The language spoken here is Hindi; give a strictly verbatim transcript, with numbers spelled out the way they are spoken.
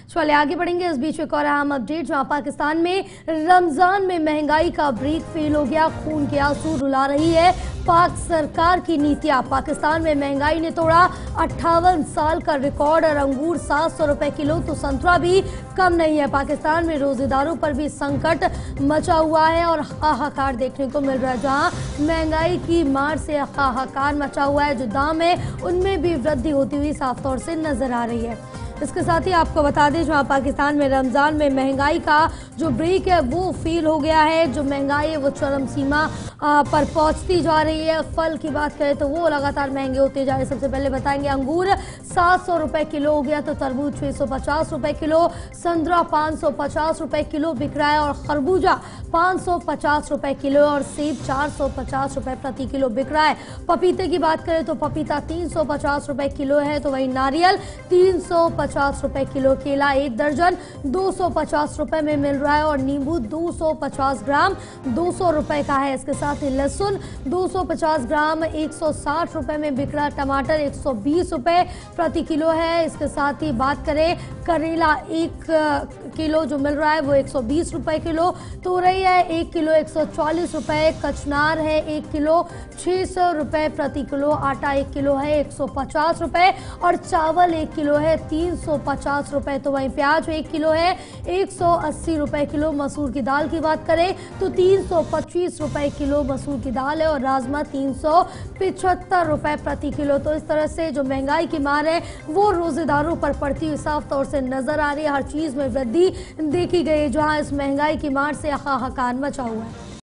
चलिए आगे बढ़ेंगे। इस बीच एक और अहम अपडेट, जहां पाकिस्तान में रमजान में महंगाई का ब्रेक फेल हो गया। खून के आंसू रुला रही है पाक सरकार की नीतियां। पाकिस्तान में महंगाई ने तोड़ा अट्ठावन साल का रिकॉर्ड और अंगूर सात सौ रुपए किलो तो संतरा भी कम नहीं है। पाकिस्तान में रोजेदारों पर भी संकट मचा हुआ है और हाहाकार देखने को मिल रहा है। जहां महंगाई की मार से हाहाकार मचा हुआ है, जो दाम है उनमें भी वृद्धि होती हुई साफ तौर से नजर आ रही है। इसके साथ ही आपको बता दें, जहां पाकिस्तान में रमजान में महंगाई का जो ब्रेक है वो फेल हो गया है। जो महंगाई है वो चरम सीमा पर पहुंचती जा रही है। फल की बात करें तो वो लगातार महंगे होते जा रहे हैं। सबसे पहले बताएंगे, अंगूर सात सौ रुपए किलो हो गया तो तरबूज छह सौ पचास रुपए किलो, संतरा पाँच सौ पचास रुपए किलो बिक रहा है और खरबूजा पाँच सौ पचास रुपए किलो और सेब चार सौ पचास रुपए प्रति किलो बिक रहा है। पपीते की बात करें तो पपीता तीन सौ पचास रुपए किलो है, तो वहीं नारियल तीन सौ पचास रुपए किलो, केला एक दर्जन दो सौ पचास रुपए में मिल रहा है और नींबू दो सौ पचास ग्राम दो सौ रुपए का है। इसके साथ ही लहसुन दो सौ पचास ग्राम एक सौ साठ रुपए में बिक रहा है। टमाटर एक सौ बीस रुपए प्रति किलो है। इसके साथ ही बात करें, करेला एक किलो जो मिल रहा है वो एक सौ बीस रुपए किलो, तोरई है एक किलो एक सौ चालीस रुपए, कचनार है एक किलो छह सौ रुपए प्रति किलो, आटा एक किलो है एक सौ पचास रुपए और चावल एक किलो है तीन सौ पचास रुपए। तो वहीं प्याज एक किलो है एक सौ अस्सी रुपए किलो। मसूर की दाल की बात करें तो तीन सौ पच्चीस रुपए किलो मसूर की दाल है और राजमा तीन सौ पिछहत्तर रुपए प्रति किलो। तो इस तरह से जो महंगाई की मार है वो रोजेदारों पर पड़ती हुई साफ तौर से नजर आ रही है। हर चीज में वृद्धि देखी गई, जहां इस महंगाई की मार से हाहाकार मचा हुआ है।